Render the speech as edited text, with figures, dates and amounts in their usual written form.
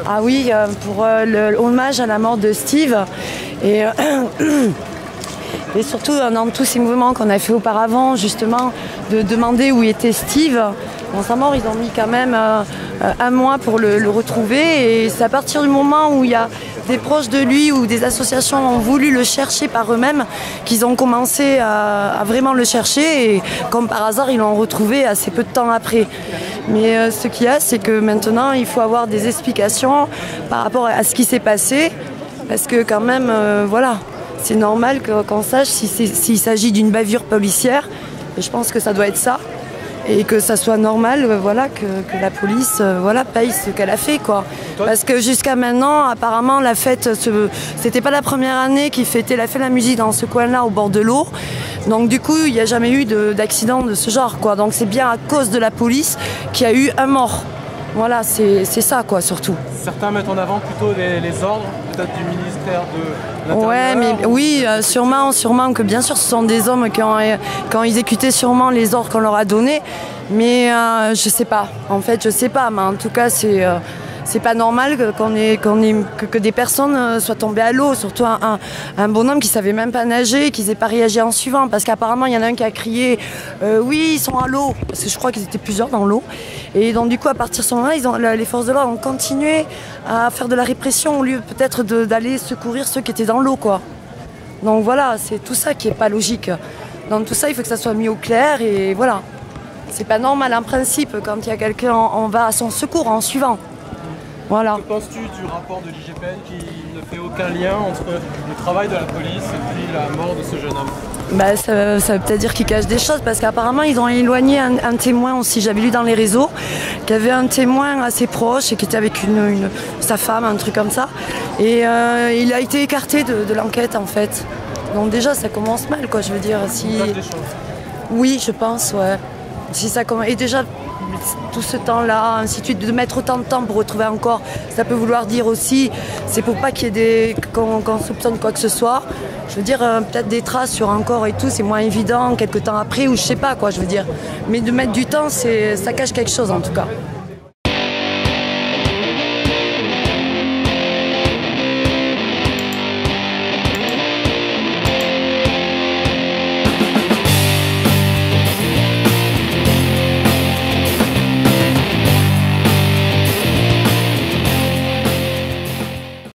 Ah oui, pour l'hommage à la mort de Steve. Et, et surtout dans tous ces mouvements qu'on a fait auparavant, justement, de demander où était Steve. Dans sa mort, ils ont mis quand même un mois pour le retrouver. Et c'est à partir du moment où il y a des proches de lui ou des associations ont voulu le chercher par eux-mêmes qu'ils ont commencé à vraiment le chercher. Et comme par hasard, ils l'ont retrouvé assez peu de temps après. Mais ce qu'il y a, c'est que maintenant, il faut avoir des explications par rapport à ce qui s'est passé. Parce que quand même, voilà, c'est normal qu'on sache s'il s'agit d'une bavure policière. Et je pense que ça doit être ça. Et que ça soit normal, voilà, que la police, voilà, paye ce qu'elle a fait, quoi. Parce que jusqu'à maintenant, apparemment, la fête, c'était pas la première année qu'ils fêtaient la fête de la musique dans ce coin-là, au bord de l'eau. Donc du coup, il n'y a jamais eu d'accident de ce genre, quoi. Donc c'est bien à cause de la police qu'il y a eu un mort. Voilà, c'est ça, quoi, surtout. Certains mettent en avant plutôt les ordres, peut-être du ministère de l'Intérieur. Ouais, mais oui, sûrement que bien sûr, ce sont des hommes qui ont exécuté sûrement les ordres qu'on leur a donnés. Mais je sais pas. En fait, je sais pas. Mais en tout cas, c'est pas normal que des personnes soient tombées à l'eau, surtout un bonhomme qui savait même pas nager, qui n'ait pas réagi en suivant, parce qu'apparemment il y en a un qui a crié oui, ils sont à l'eau, parce que je crois qu'ils étaient plusieurs dans l'eau. Et donc du coup, à partir de ce moment-là, les forces de l'ordre ont continué à faire de la répression au lieu peut-être d'aller secourir ceux qui étaient dans l'eau, quoi. Donc voilà, c'est tout ça qui est pas logique. Dans tout ça, il faut que ça soit mis au clair et voilà. C'est pas normal en principe, quand il y a quelqu'un, on va à son secours en suivant. Voilà. Que penses-tu du rapport de l'IGPN qui ne fait aucun lien entre le travail de la police et puis la mort de ce jeune homme? Bah, ça veut peut-être dire qu'ils cachent des choses, parce qu'apparemment ils ont éloigné un témoin aussi, j'avais lu dans les réseaux, qu'il y avait un témoin assez proche et qui était avec sa femme, un truc comme ça. Et il a été écarté de l'enquête en fait. Donc déjà ça commence mal, quoi, je veux dire. Si... Oui, je pense, ouais. Si ça commence... Et déjà, tout ce temps-là, ainsi de suite, de mettre autant de temps pour retrouver un corps, ça peut vouloir dire aussi, c'est pour pas qu'il y ait qu'on soupçonne quoi que ce soit. Je veux dire, peut-être des traces sur un corps et tout, c'est moins évident quelques temps après, ou je sais pas, quoi, je veux dire. Mais de mettre du temps, ça cache quelque chose en tout cas.